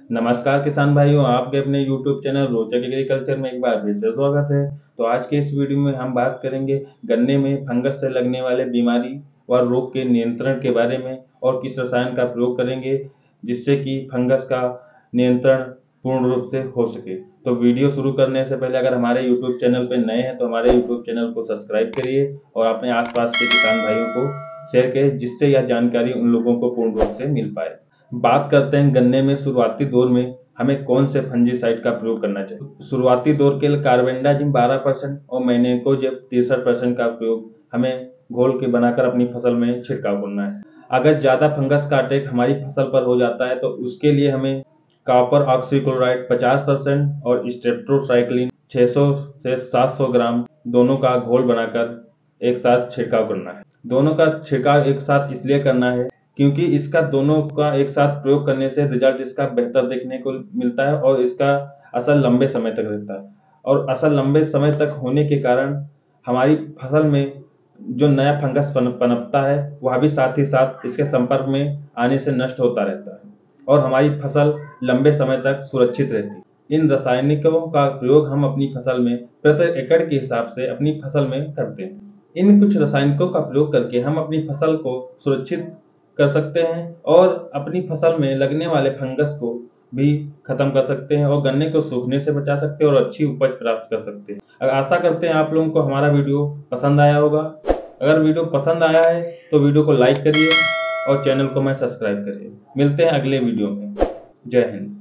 नमस्कार किसान भाइयों, आपके अपने YouTube चैनल रोचक एग्रीकल्चर में एक बार फिर से स्वागत है। तो आज के इस वीडियो में हम बात करेंगे गन्ने में फंगस से लगने वाले बीमारी व रोग के नियंत्रण के बारे में और किस रसायन का प्रयोग करेंगे जिससे कि फंगस का नियंत्रण पूर्ण रूप से हो सके। तो वीडियो शुरू करने से पहले अगर हमारे YouTube चैनल पर नए हैं तो हमारे YouTube चैनल को सब्सक्राइब करिए और अपने आसपास के किसान भाइयों को शेयर करें जिससे यह जानकारी उन लोगों को पूर्ण रूप से मिल पाए। बात करते हैं गन्ने में शुरुआती दौर में हमें कौन से फंजीसाइड का प्रयोग करना चाहिए। शुरुआती दौर के लिए कार्बेंडाजिम 12% और मैनेकोजेब 63% का प्रयोग हमें घोल के बनाकर अपनी फसल में छिड़काव करना है। अगर ज्यादा फंगस का अटैक हमारी फसल पर हो जाता है तो उसके लिए हमें कॉपर ऑक्सीक्लोराइड 50% और स्ट्रेप्टोसाइक्लिन 600 से 700 ग्राम दोनों का घोल बनाकर एक साथ छिड़काव करना है। दोनों का छिड़काव एक साथ इसलिए करना है क्योंकि इसका दोनों का एक साथ प्रयोग करने से रिजल्ट इसका बेहतर देखने को मिलता है और इसका असर लंबे समय तक रहता है। और असर लंबे समय तक होने के कारण हमारी फसल में जो नया फंगस पनपता है वह भी साथ ही साथ इसके संपर्क में आने से नष्ट होता रहता है और हमारी फसल लंबे समय तक सुरक्षित रहती है। इन रासायनिकों का प्रयोग हम अपनी फसल में प्रति एकड़ के हिसाब से अपनी फसल में करते हैं। इन कुछ रासायनिकों का प्रयोग करके हम अपनी फसल को सुरक्षित कर सकते हैं और अपनी फसल में लगने वाले फंगस को भी खत्म कर सकते हैं और गन्ने को सूखने से बचा सकते हैं और अच्छी उपज प्राप्त कर सकते हैं। आशा करते हैं आप लोगों को हमारा वीडियो पसंद आया होगा। अगर वीडियो पसंद आया है तो वीडियो को लाइक करिए और चैनल को सब्सक्राइब करिए। मिलते हैं अगले वीडियो में। जय हिंद।